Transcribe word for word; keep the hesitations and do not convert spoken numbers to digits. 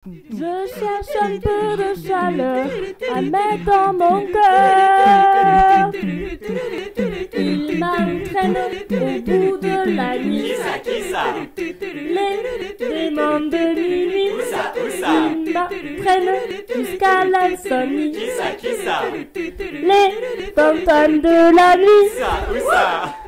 Je cherche un peu de chaleur à mettre dans mon cœur. Il m'entraîne au bout de la nuit. Qui ça, qui ça? Les démons de minuit. Où ça, où ça? Ils m'entraînent jusqu'à l'insomnie. Qui ça, qui ça? Les fantômes de la nuit. Où ça, où ça?